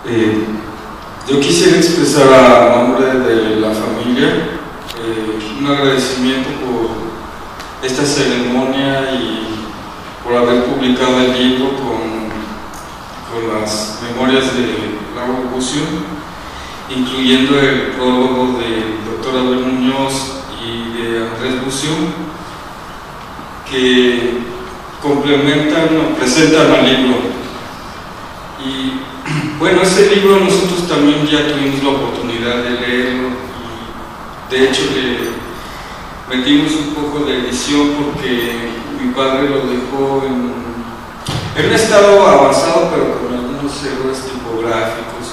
Eh, yo quisiera expresar a nombre de la familia un agradecimiento por esta ceremonia y por haber publicado el libro con las memorias de Lauro Bucio, incluyendo el prólogo del doctor Abel Muñoz y de Andrés Bucio, que complementan o presentan al libro. Y bueno, ese libro nosotros también ya tuvimos la oportunidad de leerlo y de hecho le metimos un poco de edición porque mi padre lo dejó en un estado avanzado, pero con algunos errores tipográficos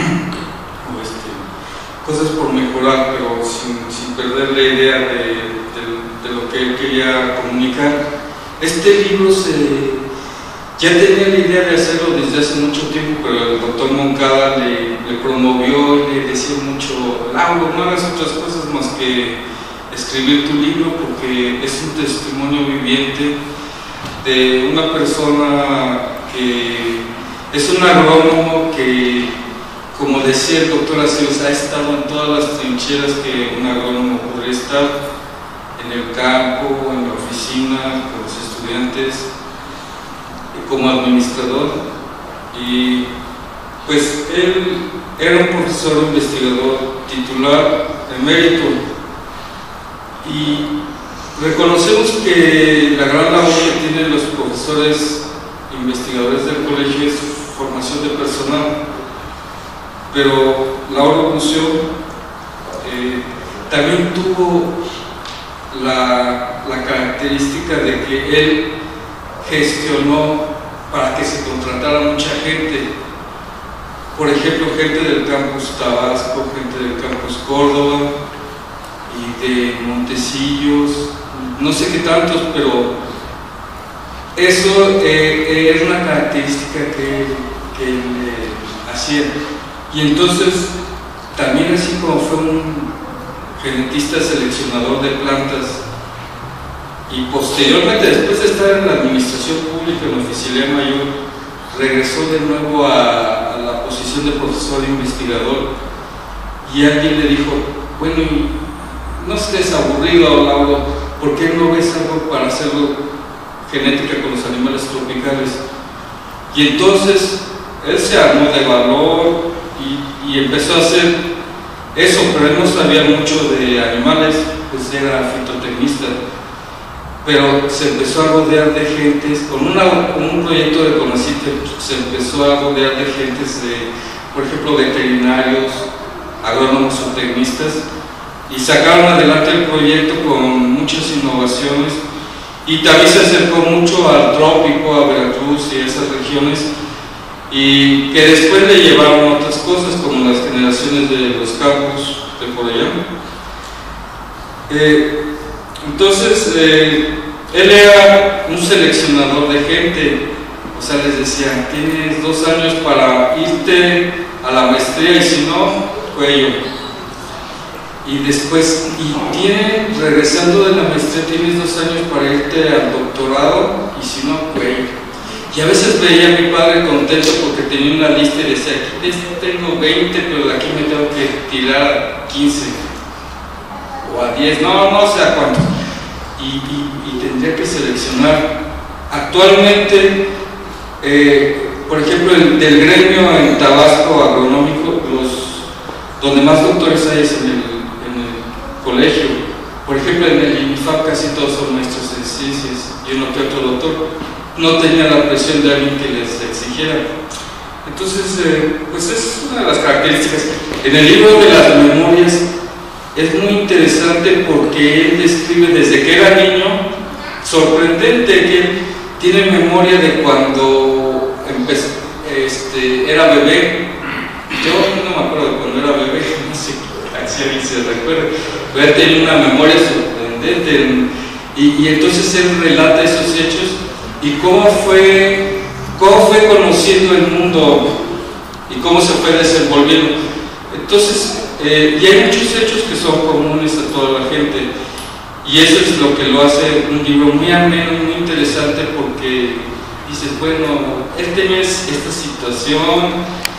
o cosas por mejorar, pero sin perder la idea de lo que él quería comunicar. Este libro ya tenía la idea de hacerlo desde hace mucho tiempo, pero el doctor Moncada le promovió y le decía mucho: Lauro, no hagas otras cosas más que escribir tu libro, porque es un testimonio viviente de una persona que es un agrónomo que, como decía el doctor Aceves, ha estado en todas las trincheras que un agrónomo podría estar, en el campo, en la oficina, con los estudiantes, como administrador. Y pues él era un profesor investigador titular emérito, y reconocemos que la gran labor que tienen los profesores investigadores del colegio es formación de personal, pero Lauro Bucio también tuvo la característica de que él gestionó para que se contratara mucha gente. Por ejemplo, gente del campus Tabasco, gente del campus Córdoba y de Montecillos, no sé qué tantos, pero eso es una característica que él hacía. Y entonces, también así como fue un genetista seleccionador de plantas, y posteriormente, después de estar en la administración pública, en la oficialía mayor, regresó de nuevo a la posición de profesor investigador, y alguien le dijo: bueno, no estés aburrido, Lauro, ¿por qué no ves algo para hacerlo genética con los animales tropicales? Y entonces él se armó de valor y empezó a hacer eso, pero él no sabía mucho de animales, pues era fitotecnista, pero se empezó a rodear de gentes, con un proyecto de Conacite, se empezó a rodear de gentes, por ejemplo, veterinarios, agrónomos o tecnistas, y sacaron adelante el proyecto con muchas innovaciones, y también se acercó mucho al trópico, a Veracruz y a esas regiones, y que después le llevaron otras cosas, como las generaciones de los campus de por allá. Entonces, él era un seleccionador de gente, o sea, les decía: tienes 2 años para irte a la maestría, y si no, cuello. Y después, regresando de la maestría, tienes 2 años para irte al doctorado, y si no, cuello. Y a veces veía a mi padre contento porque tenía una lista y decía: aquí tengo 20, pero de aquí me tengo que tirar a 15 o a 10, no sé a cuánto, y tendría que seleccionar. Actualmente, por ejemplo, del gremio en Tabasco agronómico, donde más doctores hay es en el colegio. Por ejemplo, en el INIFAP casi todos son maestros en ciencias y uno que otro doctor. No tenía la presión de alguien que les exigiera. Entonces, pues es una de las características. En el libro de las memorias es muy interesante porque él describe desde que era niño, sorprendente que él tiene memoria de cuando era bebé. Yo no me acuerdo de cuando era bebé, no sé si alguien se recuerda, pero él tenía una memoria sorprendente, y entonces él relata esos hechos y cómo fue conociendo el mundo y cómo se fue desenvolviendo. Entonces, y hay muchos hechos que son comunes a toda la gente, y eso es lo que lo hace un libro muy ameno, muy interesante, porque dices, bueno, él tenía esta situación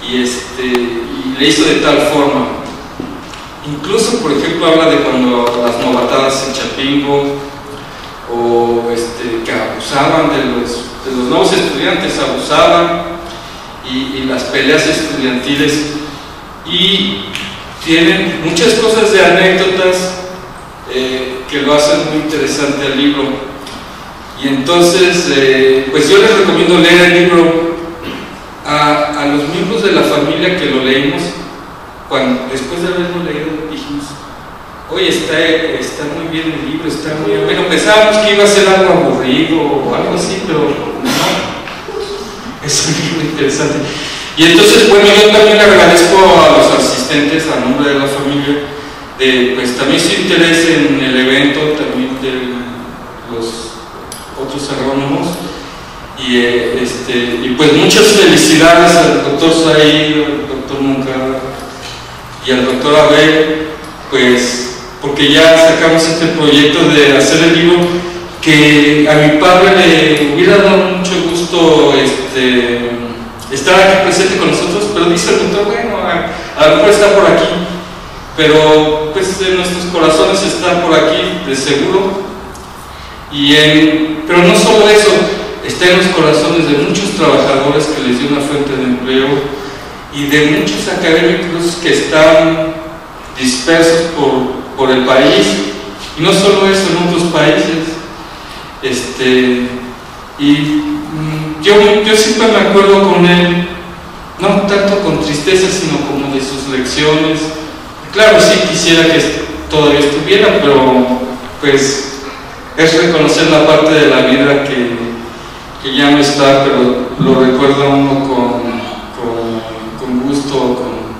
y le hizo de tal forma. Incluso, por ejemplo, habla de cuando las novatadas en Chapingo, o que abusaban de los nuevos estudiantes, abusaban, y las peleas estudiantiles, y tienen muchas cosas de anécdotas que lo hacen muy interesante al libro. Y entonces, pues yo les recomiendo leer el libro a los miembros de la familia que lo leímos. Después de haberlo leído, dijimos: oye, está muy bien el libro, está muy bien. Bueno, pensábamos que iba a ser algo aburrido o algo así, pero no, es un libro interesante. Y entonces, bueno, yo también le agradezco a los asistentes, a nombre de la familia, pues también su interés en el evento, también de los otros agrónomos, y pues muchas felicidades al doctor Said, al doctor Moncada y al doctor Abel, pues porque ya sacamos este proyecto de hacer el libro, que a mi padre le hubiera dado mucho gusto estar aquí presente con nosotros, pero dice el doctor: bueno, a lo mejor está por aquí, pero pues en nuestros corazones está por aquí de seguro. Pero no solo eso, está en los corazones de muchos trabajadores que les dio una fuente de empleo, y de muchos académicos que están dispersos por el país, y no solo eso, en otros países. Yo siempre me acuerdo con él, no tanto con tristeza, sino como de sus lecciones. Claro, sí quisiera que todavía estuviera, pero pues es reconocer la parte de la vida que ya no está, pero lo recuerda uno con gusto,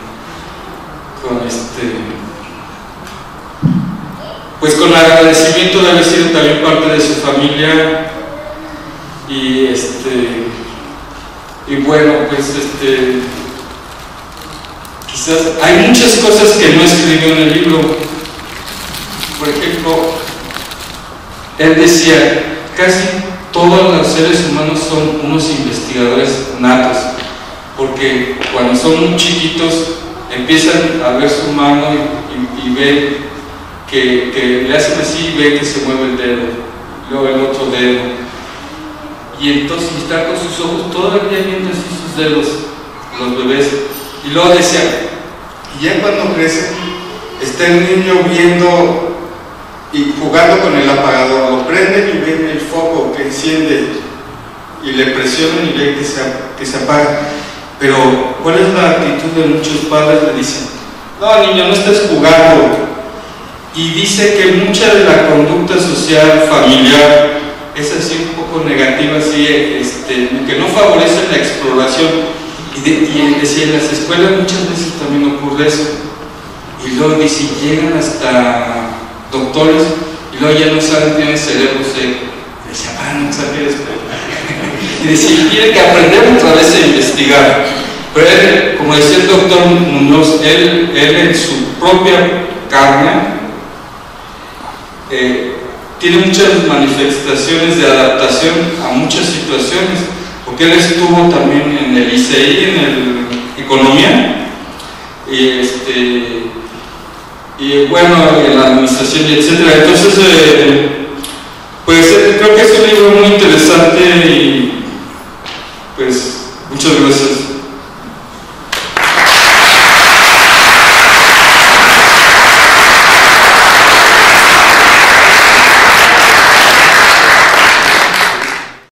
pues con agradecimiento de haber sido también parte de su familia. Y bueno, pues quizás hay muchas cosas que no escribió en el libro. Por ejemplo, él decía: casi todos los seres humanos son unos investigadores natos, porque cuando son muy chiquitos empiezan a ver su mano y ven que le hacen así, y ven que se mueve el dedo, luego el otro dedo, y entonces está con sus ojos todo el día viendo así sus dedos, los bebés. Y luego decía: y ya cuando crecen, está el niño viendo y jugando con el apagador, lo prenden y ven el foco que enciende, y le presionan y ven que se apaga. Pero ¿cuál es la actitud de muchos padres? Le dicen: no, niño, no estés jugando. Y dice que mucha de la conducta social, familiar, es así un poco negativa, así, que no favorece la exploración. Y decía: en las escuelas muchas veces también ocurre eso. Y luego dice: llegan hasta doctores y luego ya no saben, tienen cerebro seco. Y decía: no sabía esto. Y decía: tiene que aprender otra vez a investigar. Pero él, como decía el doctor Muñoz, él en su propia carne tiene muchas manifestaciones de adaptación a muchas situaciones, porque él estuvo también en el ICI, en el Economía, y bueno, en la administración, etcétera. Entonces, pues creo que es un libro muy interesante, y pues muchas gracias.